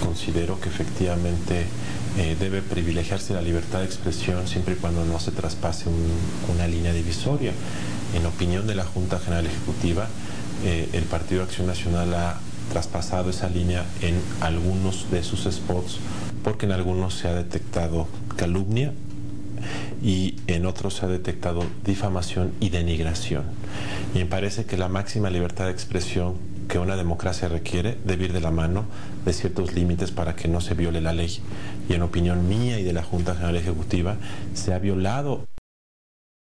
considero que efectivamente debe privilegiarse la libertad de expresión siempre y cuando no se traspase una línea divisoria. En opinión de la Junta General Ejecutiva, el Partido Acción Nacional ha traspasado esa línea en algunos de sus spots, porque en algunos se ha detectado calumnia y en otros se ha detectado difamación y denigración. Y me parece que la máxima libertad de expresión que una democracia requiere debe ir de la mano de ciertos límites para que no se viole la ley. Y en opinión mía y de la Junta General Ejecutiva, se ha violado